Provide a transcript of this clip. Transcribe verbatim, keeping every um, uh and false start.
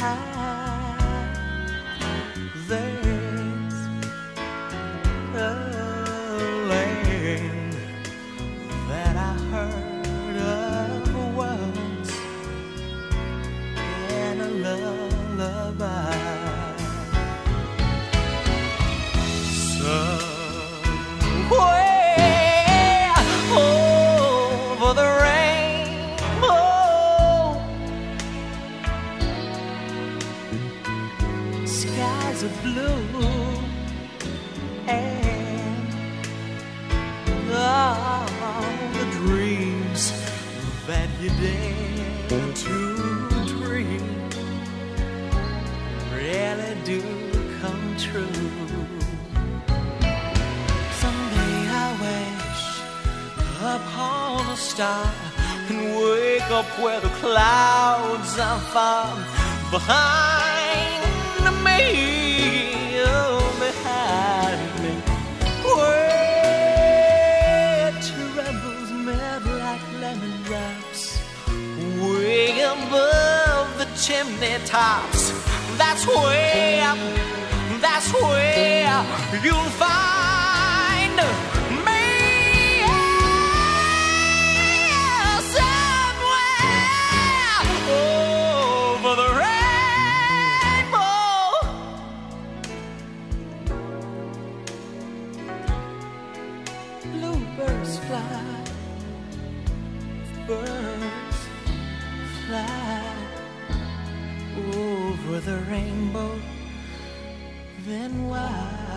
high. There's a land that I heard of once in a lullaby. Somewhere over the rainbow, skies are blue, and all the dreams that you dare to dream really do come true. Someday I wish upon a star and wake up where the clouds are far behind me, oh, behind me, where trembles melt like lemon drops, way above the chimney tops. That's where, that's where you'll find me. Somewhere over the rainbow. Bluebirds fly, birds fly over the rainbow, then why?